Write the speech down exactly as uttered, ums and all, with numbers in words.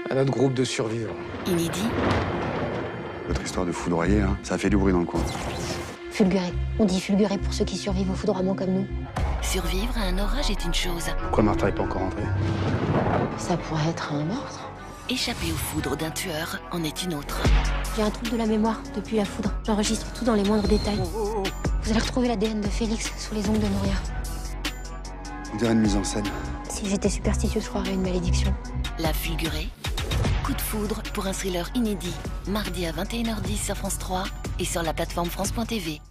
à notre groupe de survivants. Inédit. Votre histoire de foudroyer, hein, ça a fait du bruit dans le coin. Fulgurer. On dit fulgurer pour ceux qui survivent au foudroiement comme nous. Survivre à un orage est une chose. Pourquoi Martha n'est pas encore rentrée? Ça pourrait être un meurtre. Échapper aux foudres d'un tueur en est une autre. J'ai un trouble de la mémoire depuis la foudre. J'enregistre tout dans les moindres détails. Oh, oh, oh. Vous allez retrouver l'A D N de Félix sous les ongles de Nouria. On dirait une mise en scène. Si j'étais superstitieuse, je croirais à une malédiction. La fulgurée. Coup de foudre pour un thriller inédit. Mardi à vingt et une heures dix sur France trois et sur la plateforme France point T V.